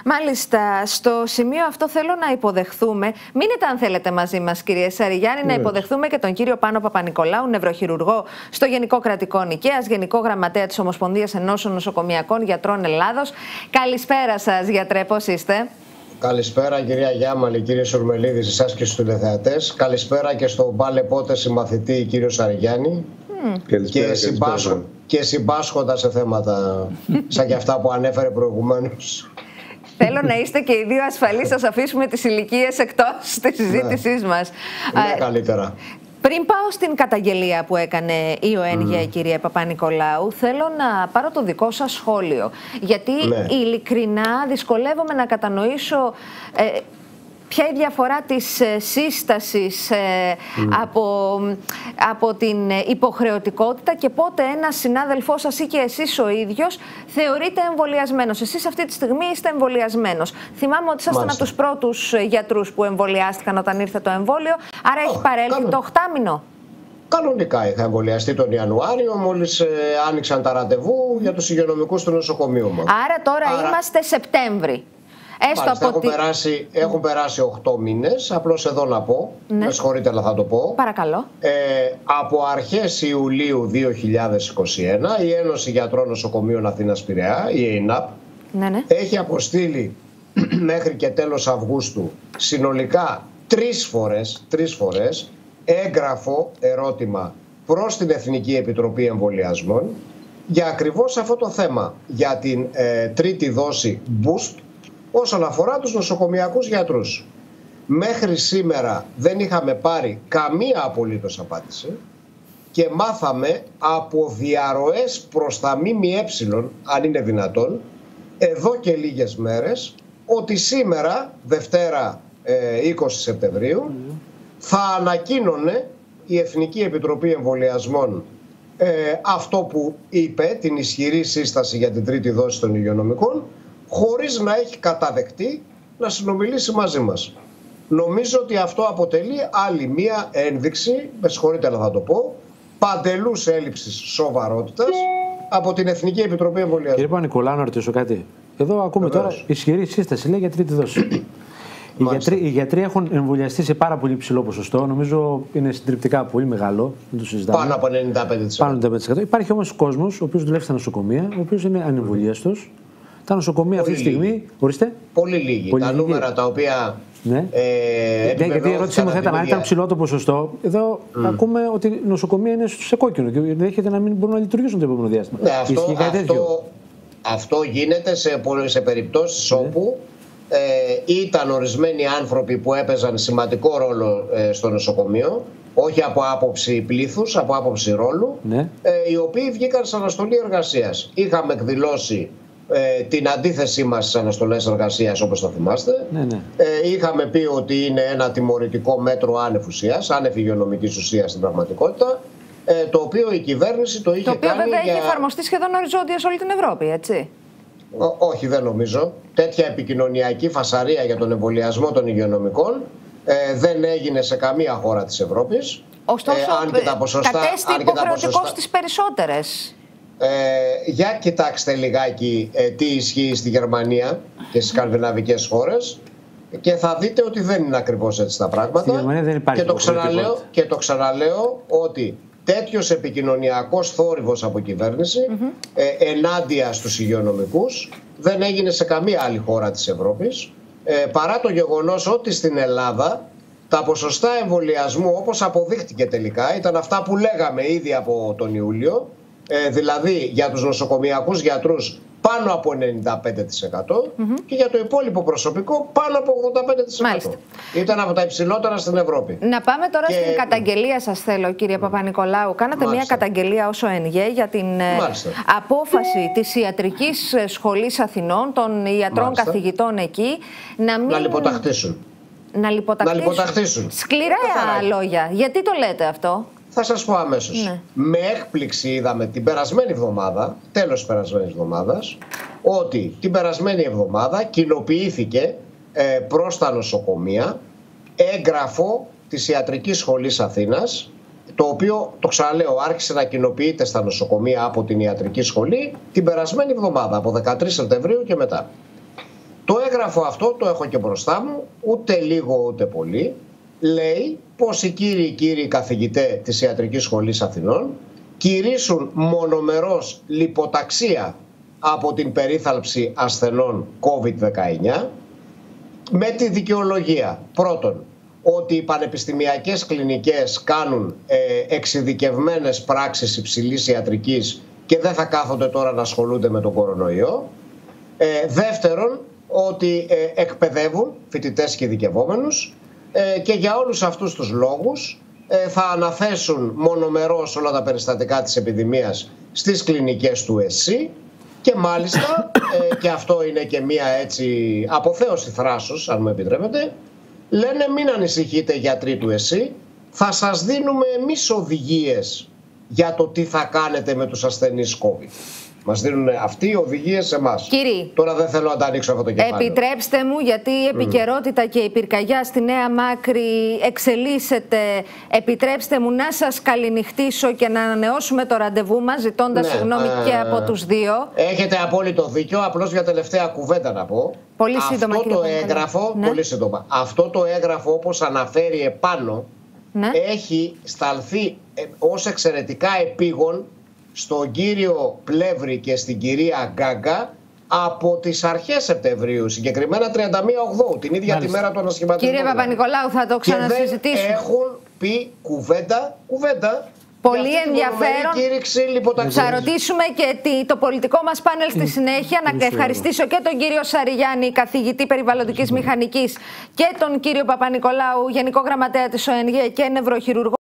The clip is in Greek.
Μάλιστα, στο σημείο αυτό θέλω να υποδεχθούμε, μείνετε αν θέλετε μαζί μας κύριε Σαριγιάννη, να υποδεχθούμε και τον κύριο Πάνο Παπα-Νικολάου, νευροχειρουργό στο Γενικό Κρατικό Νικαίας, Γενικό Γραμματέα της Ομοσπονδίας Ενώσεων Νοσοκομιακών Γιατρών Ελλάδος. Καλησπέρα σας γιατρέ, πώς είστε? Καλησπέρα κυρία Γιάμαλη, κύριε Σουρμελίδης, εσάς και στους τηλεθεατές. Καλησπέρα και στον παλαιπότε συμμαθητή κύριο Σαριγιάννη. Και συμπάσχοντα σε θέματα σαν και αυτά που ανέφερε προηγουμένως. Θέλω να είστε και οι δύο ασφαλείς, σας αφήσουμε τις ηλικίες εκτός της συζήτησής μας. Ναι, καλύτερα. Πριν πάω στην καταγγελία που έκανε η ΟΕΝΓΕ, κυρία Παπα-Νικολάου, θέλω να πάρω το δικό σας σχόλιο. Γιατί ειλικρινά δυσκολεύομαι να κατανοήσω ποια η διαφορά της σύστασης από την υποχρεωτικότητα και πότε ένας συνάδελφός σας ή και εσείς ο ίδιος θεωρείτε εμβολιασμένος. Εσείς αυτή τη στιγμή είστε εμβολιασμένος. Θυμάμαι ότι ήσασταν από τους πρώτους γιατρούς που εμβολιάστηκαν όταν ήρθε το εμβόλιο, άρα έχει παρέλθει το 8μηνο. Κανονικά είχα εμβολιαστεί τον Ιανουάριο, μόλις άνοιξαν μάλιστα για τους υγειονομικούς του νοσοκομείου μας. Άρα τώρα είμαστε Σεπτέμβρη. Έχουν περάσει 8 μήνες, απλώς εδώ να πω, με συγχωρείτε αλλά θα το πω. Παρακαλώ. Από αρχές Ιουλίου 2021 η Ένωση Γιατρών Νοσοκομείων Αθήνας Πειραιά, η ΕΙΝΑΠ, έχει αποστείλει μέχρι και τέλος Αυγούστου συνολικά τρεις φορές έγγραφο ερώτημα προς την Εθνική Επιτροπή Εμβολιασμών για ακριβώς αυτό το θέμα, για την τρίτη δόση boost όσον αφορά τους νοσοκομιακούς γιατρούς. Μέχρι σήμερα δεν είχαμε πάρει καμία απολύτως απάντηση και μάθαμε από διαρροές προς τα ΜΜΕ, αν είναι δυνατόν, εδώ και λίγες μέρες, ότι σήμερα, Δευτέρα 20 Σεπτεμβρίου, θα ανακοίνωνε η Εθνική Επιτροπή Εμβολιασμών αυτό που είπε, την ισχυρή σύσταση για την τρίτη δόση των υγειονομικών, χωρίς να έχει καταδεχτεί να συνομιλήσει μαζί μας. Νομίζω ότι αυτό αποτελεί άλλη μία ένδειξη, με συγχωρείτε αλλά θα το πω, παντελούς έλλειψης σοβαρότητας από την Εθνική Επιτροπή Εμβολιασμών. Κύριε Παπα-Νικολάου, να ρωτήσω κάτι. Εδώ ακούμε τώρα ισχυρή σύσταση, λέει, για τρίτη δόση. Οι γιατροί έχουν εμβολιαστεί σε πάρα πολύ ψηλό ποσοστό. Νομίζω είναι συντριπτικά πολύ μεγάλο. Δεν το συζητάμε. Πάνω από 95%. Υπάρχει όμως κόσμος ο οποίος δουλεύει στα νοσοκομεία, ο οποίος είναι ανεμβολίαστος. Τα νοσοκομεία αυτή τη στιγμή. Ορίστε. Πολύ λίγοι. Τα νούμερα τα οποία. Γιατί η ερώτησή μου θα ήταν αν ήταν ψηλό το ποσοστό. Εδώ ακούμε ότι η νοσοκομεία είναι σε κόκκινο και δέχεται να μην μπορούν να λειτουργήσουν το επόμενο διάστημα. Αυτό γίνεται σε περιπτώσεις όπου ήταν ορισμένοι άνθρωποι που έπαιζαν σημαντικό ρόλο στο νοσοκομείο, όχι από άποψη πλήθους, από άποψη ρόλου, οι οποίοι βγήκαν σε αναστολή εργασίας. Είχαμε εκδηλώσει την αντίθεσή μας στις αναστολές εργασίας, όπως θα θυμάστε. Είχαμε πει ότι είναι ένα τιμωρητικό μέτρο άνευ ουσίας, άνευ υγειονομικής ουσίας στην πραγματικότητα, το οποίο η κυβέρνηση το είχε κάνει. Το οποίο βέβαια έχει εφαρμοστεί σχεδόν οριζόντια σε όλη την Ευρώπη, έτσι. Όχι, δεν νομίζω. Τέτοια επικοινωνιακή φασαρία για τον εμβολιασμό των υγειονομικών δεν έγινε σε καμία χώρα της Ευρώπης. Ωστόσο, κατέστη υποχρεωτικό στις περισσότερες. Για κοιτάξτε λιγάκι τι ισχύει στη Γερμανία και στις σκανδιναβικές χώρες και θα δείτε ότι δεν είναι ακριβώς έτσι τα πράγματα. Στη Γερμανία δεν υπάρχει και το ξαναλέω ότι τέτοιος επικοινωνιακός θόρυβος από κυβέρνηση ενάντια στους υγειονομικούς δεν έγινε σε καμία άλλη χώρα της Ευρώπης, παρά το γεγονός ότι στην Ελλάδα τα ποσοστά εμβολιασμού, όπως αποδείχτηκε τελικά, ήταν αυτά που λέγαμε ήδη από τον Ιούλιο, δηλαδή για τους νοσοκομιακούς γιατρούς πάνω από 95% και για το υπόλοιπο προσωπικό πάνω από 85%. Μάλιστα. Ήταν από τα υψηλότερα στην Ευρώπη. Να πάμε τώρα στην καταγγελία σας θέλω, κύριε Παπα-Νικολάου. Κάνατε μια καταγγελία ως ΟΕΝΓΕ για την απόφαση της Ιατρικής Σχολής Αθηνών, των ιατρών καθηγητών εκεί, να λιποταχτήσουν. Σκληρά λόγια. Γιατί το λέτε αυτό? Θα σας πω αμέσως. Με έκπληξη είδαμε την περασμένη εβδομάδα, τέλος της περασμένης εβδομάδας, ότι την περασμένη εβδομάδα κοινοποιήθηκε προς τα νοσοκομεία έγγραφο της Ιατρικής Σχολής Αθήνας, το οποίο, το ξαναλέω, άρχισε να κοινοποιείται στα νοσοκομεία από την Ιατρική Σχολή την περασμένη εβδομάδα, από 13 Σεπτεμβρίου και μετά. Το έγγραφο αυτό το έχω και μπροστά μου, ούτε λίγο ούτε πολύ. Λέει πως οι κύριοι καθηγητές της Ιατρικής Σχολής Αθηνών κηρύσουν μονομερώς λιποταξία από την περίθαλψη ασθενών COVID-19 με τη δικαιολογία πρώτον ότι οι πανεπιστημιακές κλινικές κάνουν εξειδικευμένες πράξεις υψηλής ιατρικής και δεν θα κάθονται τώρα να ασχολούνται με τον κορονοϊό. Δεύτερον, ότι εκπαιδεύουν φοιτητές και ειδικευόμενους και για όλους αυτούς τους λόγους θα αναθέσουν μονομερώς όλα τα περιστατικά της επιδημίας στις κλινικές του ΕΣΥ και μάλιστα, και αυτό είναι και μία έτσι αποθέωση θράσος, αν μου επιτρέπετε, λένε μην ανησυχείτε γιατροί του ΕΣΥ, θα σας δίνουμε εμείς οδηγίες για το τι θα κάνετε με τους ασθενείς COVID. Μας δίνουν αυτοί οι οδηγίες σε εμάς. Κύριε, τώρα δεν θέλω να τα ανοίξω αυτό το κεφάλαιο. Επιτρέψτε μου, γιατί η επικαιρότητα και η πυρκαγιά στη Νέα Μάκρη εξελίσσεται. Επιτρέψτε μου να σας καληνυχτήσω και να ανανεώσουμε το ραντεβού μας, ζητώντας συγγνώμη και από τους δύο. Έχετε απόλυτο δίκιο. Απλώς για τελευταία κουβέντα να πω. Πολύ σύντομα, αυτό το έγγραφο, πολύ σύντομα. Αυτό το έγγραφο, όπως αναφέρει επάνω, έχει σταλθεί ως εξαιρετικά επίγον στον κύριο Πλεύρη και στην κυρία Γκάγκα από τις αρχές Σεπτεμβρίου, συγκεκριμένα 31 Οκτώβρου, την ίδια τη μέρα του ανασχηματισμού. Κύριε Παπα-Νικολάου, θα το ξανασυζητήσουμε. Και δεν έχουν πει κουβέντα. Πολύ ενδιαφέρον. Θα ρωτήσουμε και το πολιτικό μας πάνελ στη συνέχεια. Να ευχαριστήσω και τον κύριο Σαριγιάννη, καθηγητή περιβαλλοντικής μηχανικής, και τον κύριο Παπα-Νικολάου, Γενικό Γραμματέα της ΟΕΝΓΕ και νευροχειρουργό.